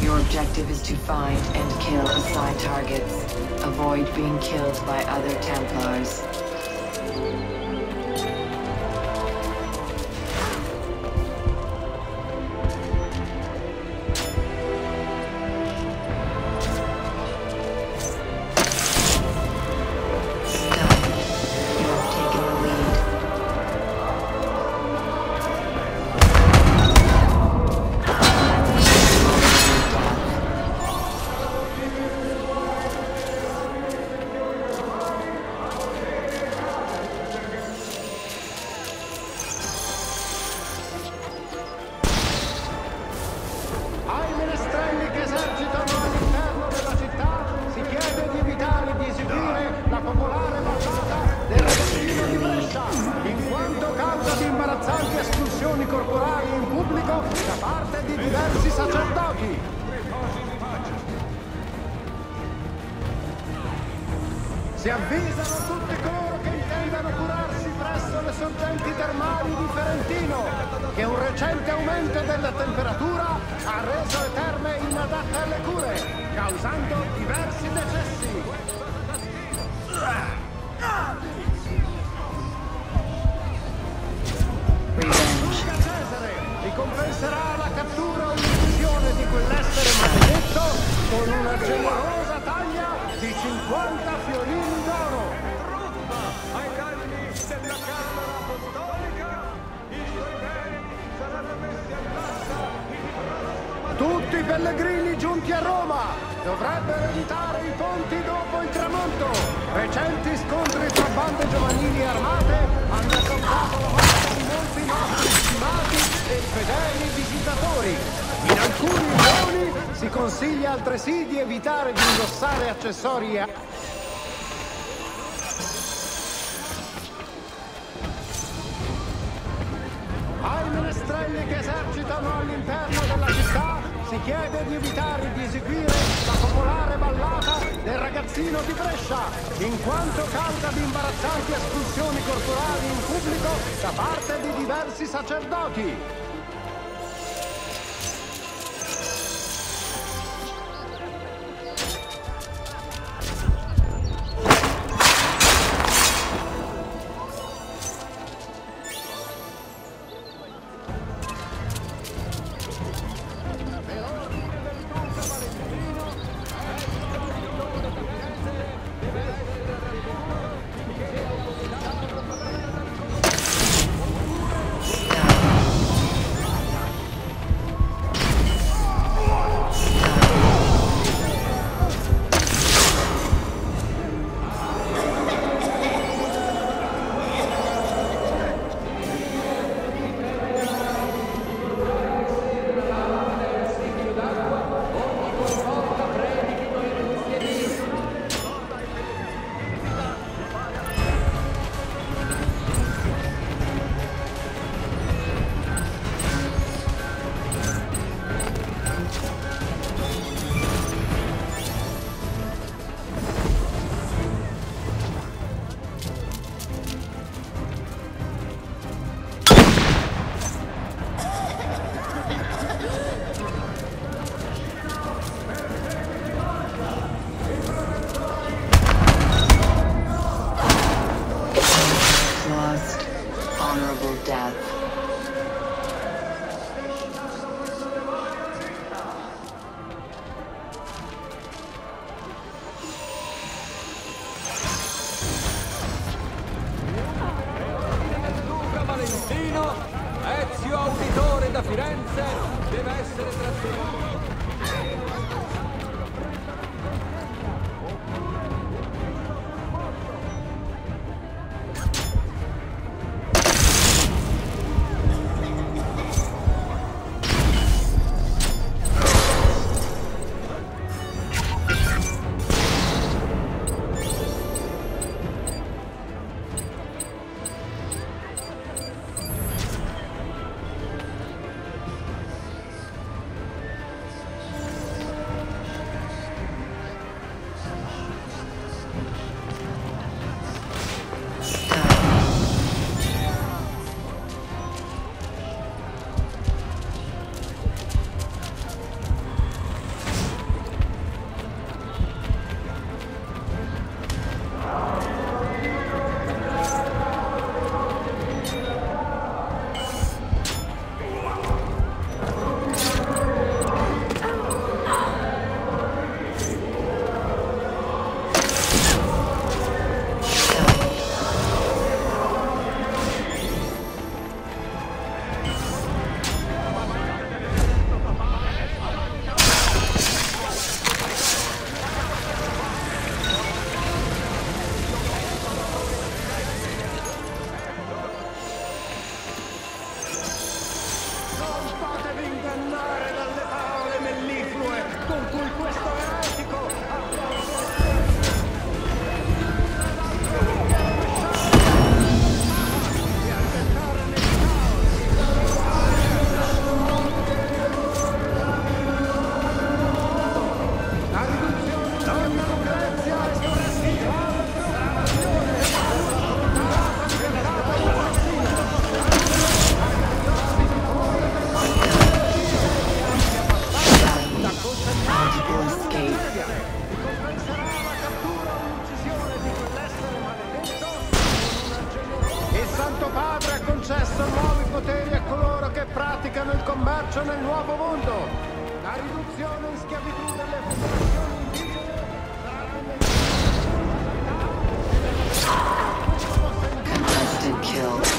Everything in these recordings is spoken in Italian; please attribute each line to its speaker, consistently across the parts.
Speaker 1: Your objective is to find and kill assigned targets. Avoid being killed by other Templars.
Speaker 2: Si avvisano tutti coloro che intendano curarsi presso le sorgenti termali di Ferentino che un recente aumento della temperatura ha reso le terme inadatte alle cure, causando diversi decessi. Luca Cesare ricompenserà la cattura o l'uccisione di quell'essere maledetto con una generosa taglia di 50 fiorini d'oro.
Speaker 3: Ai calli della Camera Apostolica, i suoi beni saranno messi all'asta.
Speaker 2: Tutti i pellegrini giunti a Roma dovrebbero evitare i ponti dopo il tramonto. Recenti scontri tra bande giovanili armate hanno causato la morte di molti nostri stimati e fedeli visitatori. In alcuni zoni si consiglia altresì di evitare di indossare accessori ai menestrelli che esercitano all'interno della città si chiede di evitare di eseguire la popolare ballata del ragazzino di Brescia, in quanto causa di imbarazzanti espulsioni corporali in pubblico da parte di diversi sacerdoti.
Speaker 3: Ezio Auditore da Firenze deve essere trattenuto.
Speaker 2: devi ingannare dalle parole melliflue con cui questo eretico nuovi poteri a coloro che praticano il commercio nel nuovo mondo. La riduzione in schiavitù delle popolazioni indigene sarà
Speaker 1: Contested kill.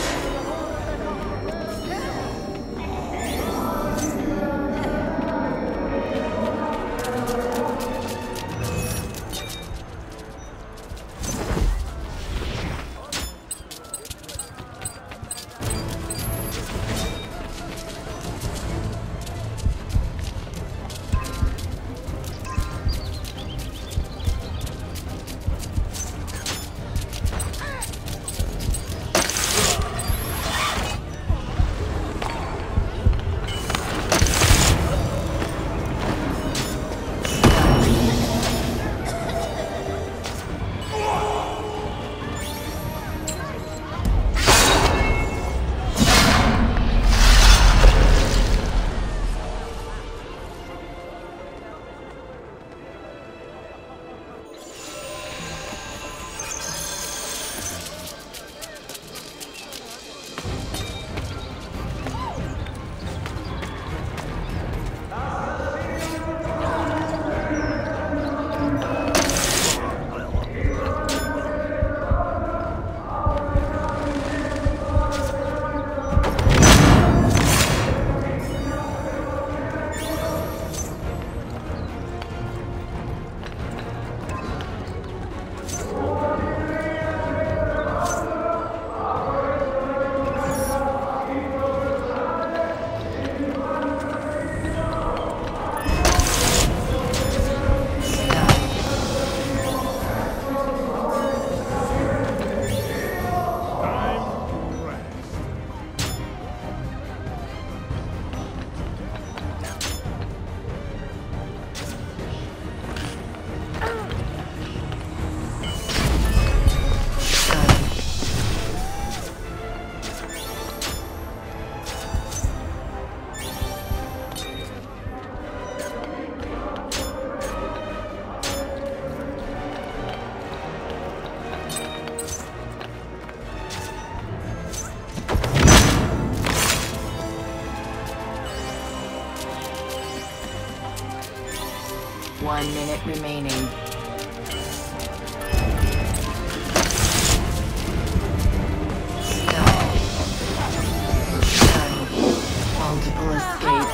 Speaker 1: One minute remaining. Multiple escape.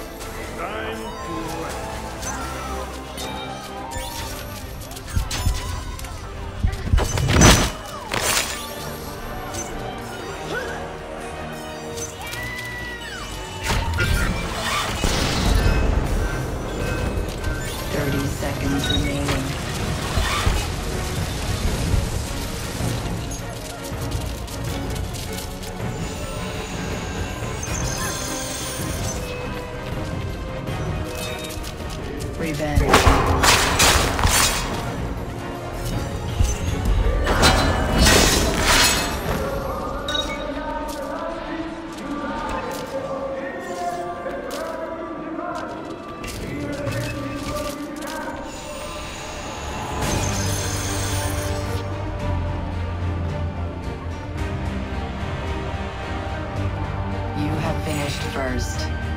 Speaker 1: Seconds remaining. Revenge. You have finished first.